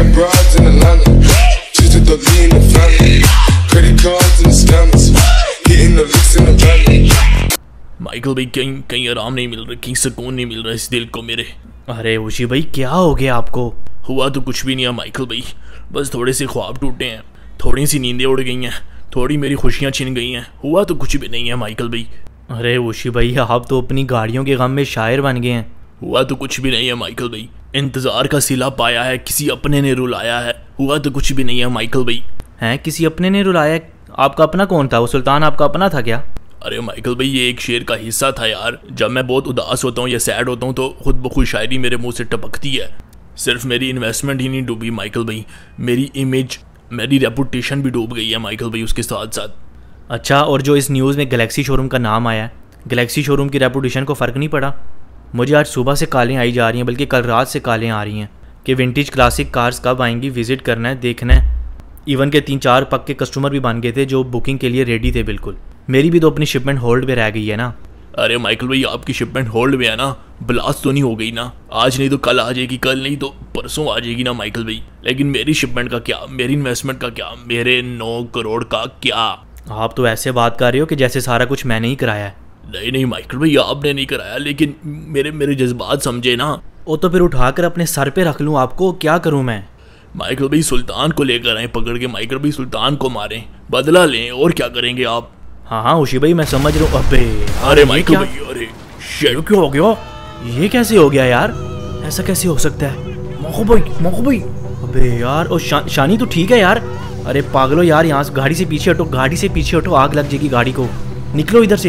the broads in Atlanta, just to the lean and family, credit cards and the scammers, hitting the licks in the van. Michael भाई कहीं कहीं आराम नहीं मिल रहा, कहीं सुकून नहीं मिल रहा इस दिल को मेरे। अरे उशी भाई क्या हो गया आपको? हुआ तो कुछ भी नहीं है माइकल भाई, बस थोड़े से ख्वाब टूटे हैं, थोड़ी सी नींदें उड़ गई हैं, थोड़ी मेरी खुशियाँ छिन गई हैं। हुआ तो कुछ भी नहीं है माइकल भाई। अरे उशी भाई आप तो अपनी गाड़ियों के गम में शायर बन गए हैं। हुआ तो कुछ भी नहीं है माइकल भाई, इंतज़ार का सिला पाया है, किसी अपने ने रुलाया है। हुआ तो कुछ भी नहीं है माइकल भाई। हैं किसी अपने ने रुलाया? आपका अपना कौन था? वो सुल्तान आपका अपना था क्या? अरे माइकल भाई ये एक शेर का हिस्सा था यार। जब मैं बहुत उदास होता हूँ या सैड होता हूँ तो खुद ब खुद शायरी मेरे मुंह से टपकती है। सिर्फ मेरी इन्वेस्टमेंट ही नहीं डूबी माइकल भाई, मेरी इमेज, मेरी रेपुटेशन भी डूब गई है माइकल भाई उसके साथ साथ। अच्छा, और जो इस न्यूज़ में गैलेक्सी शोरूम का नाम आया है, गैलेक्सी शोरूम की रेपुटेशन को फ़र्क नहीं पड़ा? मुझे आज सुबह से कॉलें आई जा रही हैं, बल्कि कल रात से कॉलें आ रही हैं कि विंटेज क्लासिक कार्स कब आएंगी, विज़िट करना है, देखना है। इवन के 3-4 पक्के कस्टमर भी बन गए थे जो बुकिंग के लिए रेडी थे बिल्कुल। मेरी भी तो अपनी शिपमेंट होल्ड पे रह गई है ना। अरे माइकल भाई आपकी शिपमेंट होल्ड में है ना, ब्लास्ट तो नहीं हो गई ना? आज नहीं तो कल आ जाएगी, कल नहीं तो परसों आ जाएगी ना माइकल भाई। लेकिन मेरी शिपमेंट का क्या, मेरी इन्वेस्टमेंट का क्या, मेरे 9 करोड़ का क्या? आप तो ऐसे बात कर रहे हो कि जैसे सारा कुछ मैंने ही कराया है। नहीं नहीं माइकल भाई आपने नहीं कराया, लेकिन मेरे जज्बात समझे ना। वो तो फिर उठाकर अपने सर पे रख लूँ आपको, क्या करूँ मैं? माइकल भाई सुल्तान को लेकर आए पकड़ के, माइकल भाई सुल्तान को मारें, बदला लें, और क्या करेंगे आप? हाँ उशी भाई मैं समझ रहा हूँ। अबे अरे माइकल भाई, अरे ये क्यों हो गया? ये कैसे हो गया यार? ऐसा कैसे हो सकता है? मोको भाई अबे यार, और शानी तो ठीक है यार। अरे पागलो यार, यहाँ से गाड़ी से पीछे हटो, गाड़ी से पीछे हटो, आग लग जाएगी गाड़ी को, निकलो इधर से।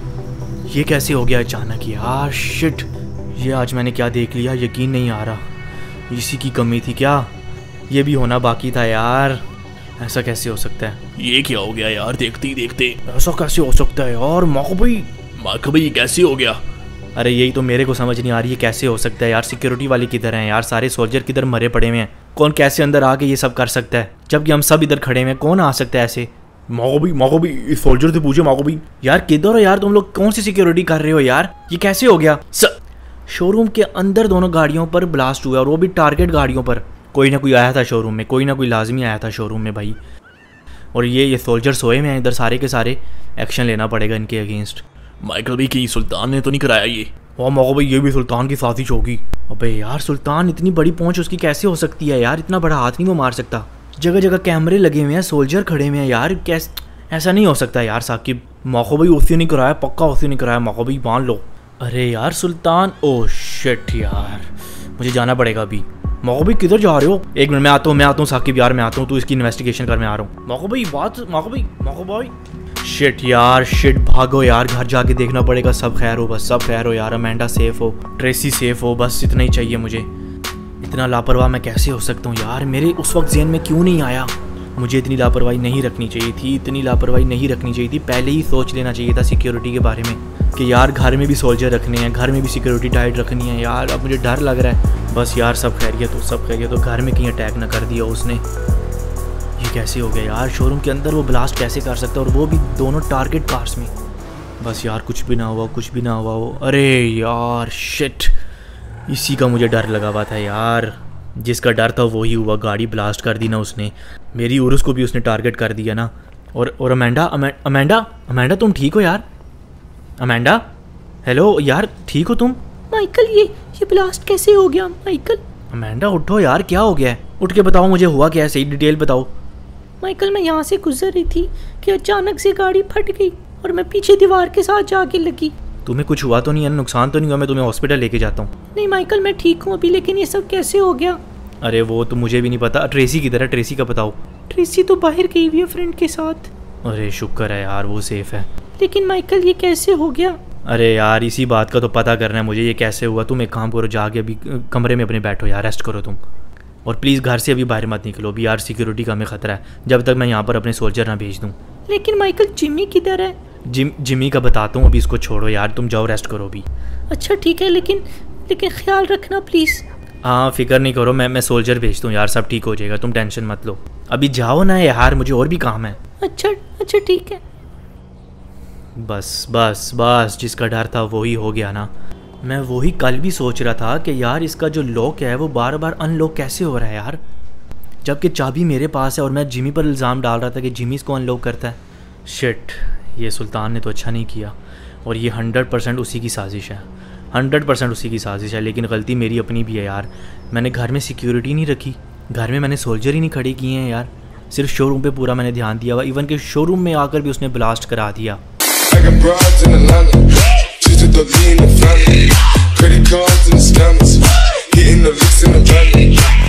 ये कैसे हो गया अचानक यार? शिट, ये आज मैंने क्या देख लिया, यकीन नहीं आ रहा। इसी की कमी थी क्या? ये भी होना बाकी था यार। ऐसा कैसे हो सकता है? ये क्या हो गया यार, देखते ही देखते ऐसा कैसे हो सकता है यार? माइकल भाई ये कैसे हो गया? अरे यही तो मेरे को समझ नहीं आ रही है, कैसे हो सकता है यार? सिक्योरिटी वाले किधर हैं यार? सारे सोल्जर किधर मरे पड़े हुए हैं? कौन कैसे अंदर आके ये सब कर सकता है जबकि हम सब इधर खड़े हुए हैं? कौन आ सकता है ऐसे? माको भाई इस सोल्जर से पूछे माको भाई। यार किधर हो यार तुम लोग? कौन सी सिक्योरिटी कर रहे हो यार? ये कैसे हो गया? शोरूम के अंदर दोनों गाड़ियों पर ब्लास्ट हुआ, और वो भी टारगेट गाड़ियों पर। कोई ना कोई आया था शोरूम में, कोई ना कोई लाजमी आया था शोरूम में भाई। और ये सोल्जर सोए में हैं इधर, सारे के सारे। एक्शन लेना पड़ेगा इनके अगेंस्ट। माइकल भाई की सुल्तान ने तो नहीं कराया ये? वाह मौका भाई, ये भी सुल्तान की साजिश होगी। अबे यार सुल्तान, इतनी बड़ी पहुंच उसकी कैसे हो सकती है यार? इतना बड़ा हाथ नहीं वो मार सकता। जगह जगह कैमरे लगे हुए हैं, सोल्जर खड़े हुए हैं यार, कैसे? ऐसा नहीं हो सकता यार साकिब। मौका भाई उससे नहीं कराया, पक्का उससे नहीं कराया, मौका भाई मान लो। अरे यार सुल्तान, ओ शिट यार, मुझे जाना पड़ेगा अभी। मौका भाई किधर जा रहे हो? एक मिनट, मैं आता हूँ साकिब यार, मैं आता हूँ, तू इसकी इन्वेस्टिगेशन कर, मैं आ रहा हूँ। मौका भाई शिट यार, शिट, भागो यार, घर जाके देखना पड़ेगा सब खैर हो, बस सब खैर हो यार, अमेंडा सेफ हो, ट्रेसी सेफ हो, बस इतना ही चाहिए मुझे। इतना लापरवाह मैं कैसे हो सकता हूँ यार? मेरे उस वक्त ज़हन में क्यों नहीं आया? मुझे इतनी लापरवाही नहीं रखनी चाहिए थी, इतनी लापरवाही नहीं रखनी चाहिए थी। पहले ही सोच लेना चाहिए था सिक्योरिटी के बारे में कि यार घर में भी सोल्जर रखने हैं, घर में भी सिक्योरिटी टाइट रखनी है यार। अब मुझे डर लग रहा है। बस यार सब खैरियत हो, घर में कहीं अटैक ना कर दिया उसने। ये कैसे हो गया यार? शोरूम के अंदर वो ब्लास्ट कैसे कर सकता है, और वो भी दोनों टारगेट कार्स में? बस यार कुछ भी ना हुआ वो। अरे यार शिट, इसी का मुझे डर लगा हुआ था यार। जिसका डर था वही हुआ, गाड़ी ब्लास्ट कर दी ना उसने, मेरी उर्स को भी उसने टारगेट कर दिया ना। और अमेंडा तुम ठीक हो यार? अमेंडा, हेलो यार, ठीक हो तुम? माइकल ये ब्लास्ट कैसे हो गया माइकल? अमेंडा उठो यार, क्या हो गया है? उठ के बताओ मुझे, हुआ क्या है, सही डिटेल बताओ। माइकल मैं यहाँ से गुजर रही थी कि अचानक से गाड़ी फट गई और मैं पीछे दीवार के साथ जाके लगी। तुम्हें कुछ हुआ तो नहीं है? नुकसान तो नहीं हुआ? मैं तुम्हें हॉस्पिटल लेके जाता हूँ। नहीं माइकल मैं ठीक हूँ अभी, लेकिन ये सब कैसे हो गया? अरे वो तो मुझे भी नहीं पता। ट्रेसी किधर है? ट्रेसी का बताओ। ट्रेसी तो बाहर गई हुई है फ्रेंड के साथ। अरे शुक्र है यार वो सेफ है। लेकिन माइकल ये कैसे हो गया? अरे यार इसी बात का तो पता करना है मुझे, ये कैसे हुआ। तुम एक काम करो, जाके अभी कमरे में अपने बैठो यार, रेस्ट करो तुम, और प्लीज़ घर से अभी बाहर मत निकलो अभी यार, सिक्योरिटी का हमें खतरा है, जब तक मैं यहाँ पर अपने सोल्जर ना भेज दूँ। लेकिन माइकल जिमी किधर है? जिमी का बताता हूँ, अभी इसको छोड़ो यार, तुम जाओ रेस्ट करो अभी। अच्छा ठीक है, लेकिन ख्याल रखना प्लीज़। हाँ फिक्र नहीं करो, मैं सोल्जर भेजता हूँ यार, सब ठीक हो जाएगा, तुम टेंशन मत लो। अभी जाओ ना यार, मुझे और भी काम है। अच्छा ठीक है। बस जिसका डर था वही हो गया ना। मैं वही कल भी सोच रहा था कि यार इसका जो लॉक है वो बार बार अनलॉक कैसे हो रहा है यार। जबकि चाबी मेरे पास है और मैं जिमी पर इल्ज़ाम डाल रहा था कि जिमी इसको अनलॉक करता है। शिट, ये सुल्तान ने तो अच्छा नहीं किया और ये 100% उसी की साजिश है, 100% उसी की साजिश है। लेकिन गलती मेरी अपनी भी है यार, मैंने घर में सिक्योरिटी नहीं रखी, घर में मैंने सोल्जर ही नहीं खड़े किए हैं यार, सिर्फ शोरूम पे पूरा मैंने ध्यान दिया हुआ। इवन के शोरूम में आकर भी उसने ब्लास्ट करा दिया। I got broads in Atlanta, just to the lean, the family, credit cards and the scammers, hitting the licks in the van.